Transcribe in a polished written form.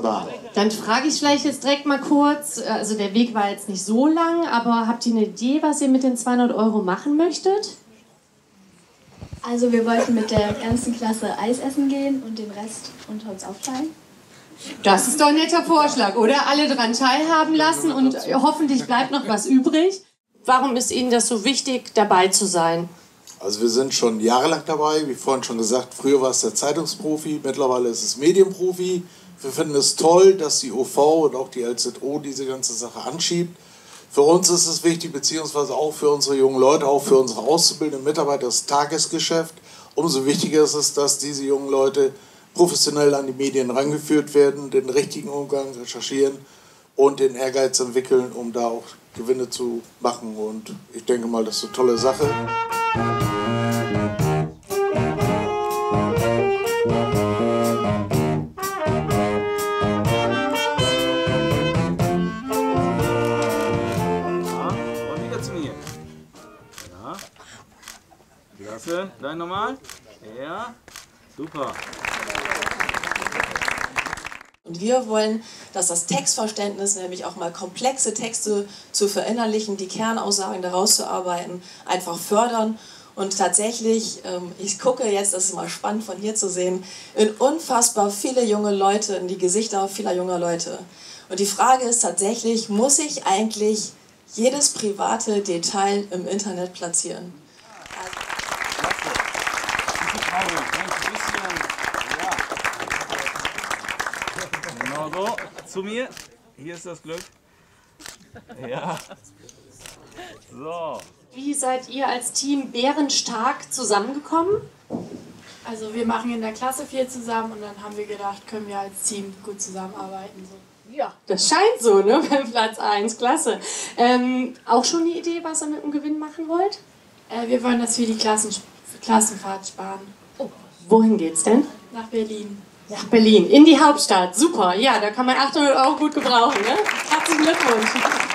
Super. Dann frage ich vielleicht jetzt direkt mal kurz, also der Weg war jetzt nicht so lang, aber habt ihr eine Idee, was ihr mit den 200 Euro machen möchtet? Also wir wollten mit der ganzen Klasse Eis essen gehen und den Rest unter uns aufteilen. Das ist doch ein netter Vorschlag, oder? Alle dran teilhaben lassen und hoffentlich bleibt noch was übrig. Warum ist Ihnen das so wichtig, dabei zu sein? Also wir sind schon jahrelang dabei, wie vorhin schon gesagt, früher war es der Zeitungsprofi, mittlerweile ist es Medienprofi. Wir finden es toll, dass die OV und auch die LZO diese ganze Sache anschiebt. Für uns ist es wichtig, beziehungsweise auch für unsere jungen Leute, auch für unsere auszubildenden Mitarbeiter, das Tagesgeschäft. Umso wichtiger ist es, dass diese jungen Leute professionell an die Medien rangeführt werden, den richtigen Umgang recherchieren und den Ehrgeiz entwickeln, um da auch Gewinne zu machen. Und ich denke mal, das ist eine tolle Sache. Und wieder zu mir. Ja. Klasse. Dann nochmal. Ja. Super. Und wir wollen, dass das Textverständnis, nämlich auch mal komplexe Texte zu verinnerlichen, die Kernaussagen daraus zu arbeiten, einfach fördern. Und tatsächlich, ich gucke jetzt, das ist mal spannend von hier zu sehen, in unfassbar viele junge Leute, in die Gesichter vieler junger Leute. Und die Frage ist tatsächlich, muss ich eigentlich jedes private Detail im Internet platzieren? Genau so. Zu mir. Hier ist das Glück. Ja. So. Wie seid ihr als Team bärenstark zusammengekommen? Also wir machen in der Klasse viel zusammen und dann haben wir gedacht, können wir als Team gut zusammenarbeiten. So. Ja, das scheint so, ne? Beim Platz 1, klasse. Auch schon eine Idee, was ihr mit dem Gewinn machen wollt? Wir wollen das für die Klassenfahrt sparen. Oh, wohin geht's denn? Nach Berlin. Nach Berlin, in die Hauptstadt. Super, ja, da kann man 800 Euro gut gebrauchen, ne? Herzlichen Glückwunsch.